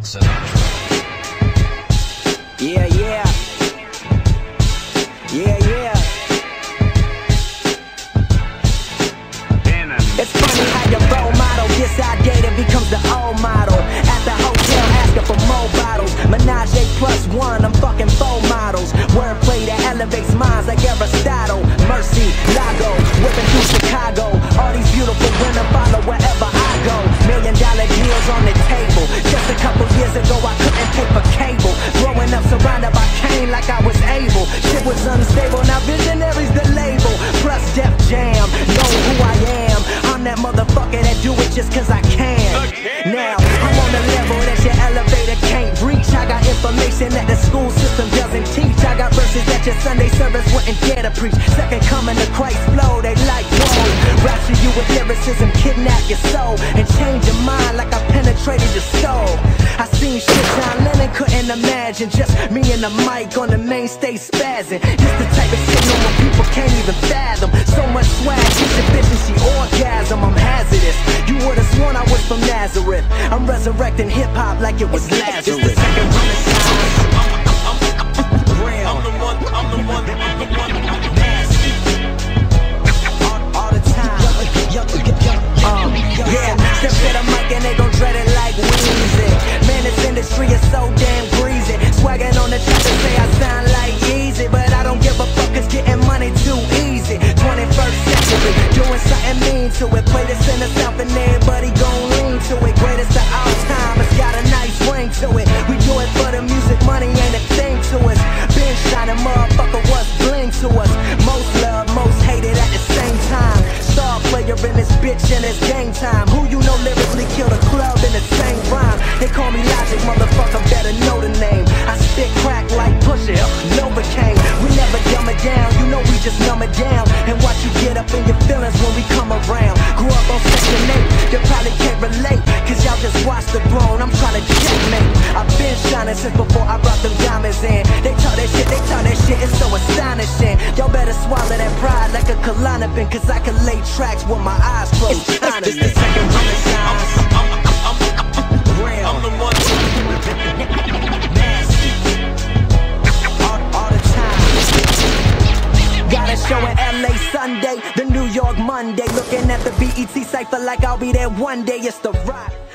Yeah, yeah. Yeah, yeah. It's funny how your role model gets outdated, becomes the old model. At the hotel asking for more bottles. Menage a plus one, I'm fucking four models. Wordplay that elevates minds like Aristotle. Mercy, Lago, whipping through Chicago. All these beautiful women follow wherever I go. $1 million deals on the table. Just a couple years ago I couldn't pay for cable. Growing up surrounded by cane like I was able. Shit was unstable, now visionary's the label. Plus Def Jam, know who I am. I'm that motherfucker that do it just cause I can. Now, I'm on the level that your elevator can't reach. I got information that the school system doesn't teach. I got verses that your Sunday service wouldn't dare to preach. Second coming to Christ flow, they like, whoa. Rapture you with lyricism, kidnap your soul, and change your mind like I penetrated your soul. I seen shit John Lennon couldn't imagine. Just me and the mic on the main stage spazzing. This the type of shit normal people can't even fathom. So much swag, kiss your bitch and she orgasm. I'm hazardous, you would've sworn I was from Nazareth. I'm resurrecting hip-hop like it was Lazarus. It's the second renaissance. Real. I'm the one, nasty. All the time. Yeah, step to the mic and they gon' dread it like Weezy. Man, this industry is so damn greasy. Swagging on the track to say I sound like Easy, but I don't give a fuck cause getting money too easy. 21st century, doing something mean to it. Play this in the South and everybody gon' lean to it. Greatest of all time, it's got a nice ring to it. We do it for the music, money ain't a thing to us. Been shining, motherfucker, what's bling to us? Most love, most hated at the same time. Star player in this bitch and it's game time. Who you know lyrically kill the club in the same rhyme? They call me Logic, motherfucker, better know the name. I spit crack like Pusha, Novocaine. We never dumb it down, you know we just numb it down. And watch you get up in your feelings when we come around. Grew up on Section 8, you probably can't relate, cause y'all just watch the throne, I'm trying to checkmate. I've been shining since before I brought them diamonds in. They talk that shit, it's so astonishing. Y'all better swallow that pride like a Klonopin, cause I can lay tracks with my eyes closed. It's the second renaissance. Real. I'm the one. Nasty. All the time. Got a show in LA Sunday, the New York Monday. Looking at the BET cypher like I'll be there one day. It's the rock.